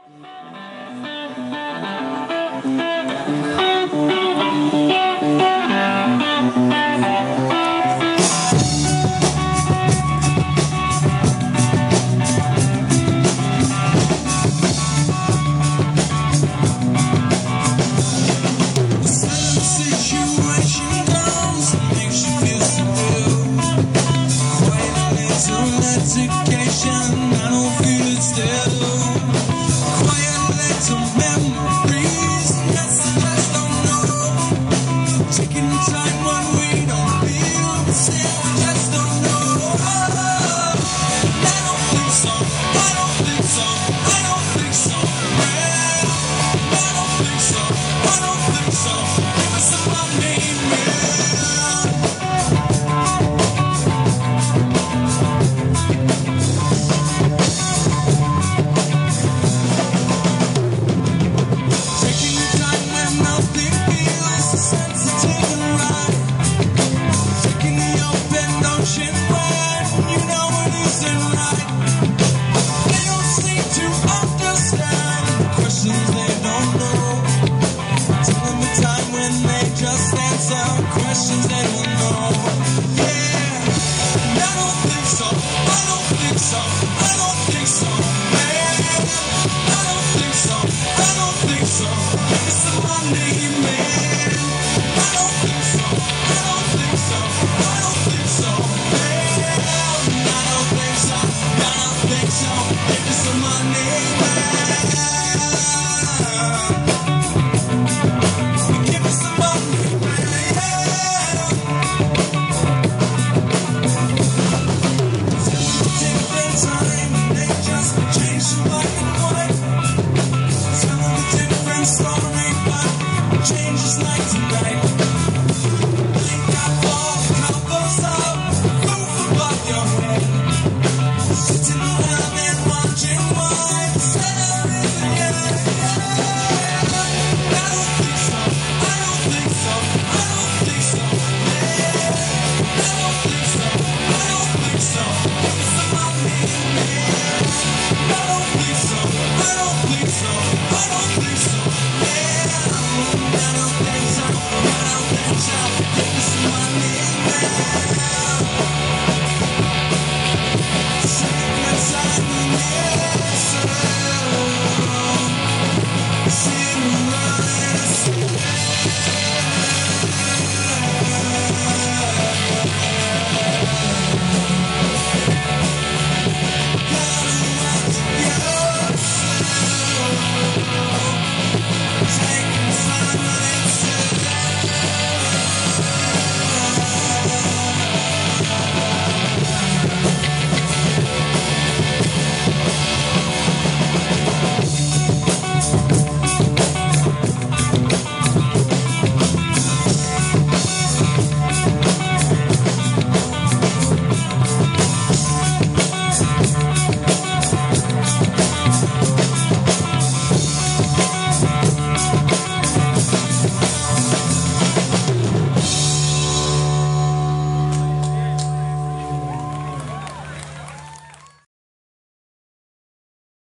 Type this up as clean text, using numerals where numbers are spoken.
I don't feel it still. Quiet little memories, messages don't know. Taking time when we don't feel the same, we just don't know. I don't think so, I don't think so, I don't think so. Yeah. I don't think so, I don't think so. Give us some money, questions they will know. Yeah, I don't think so, I don't think so.